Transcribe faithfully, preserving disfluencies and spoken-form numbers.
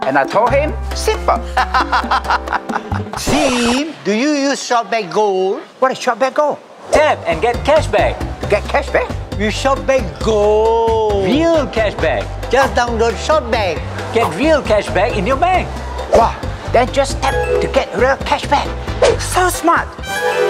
And I told him, simple. Sim, do you use Shopback Gold? What is Shopback Go? Tap and get cashback. Get cashback? With Shopback Gold. Real cashback. Just download Shopback. Get real cashback in your bank. Wow, then just tap to get real cashback. So smart.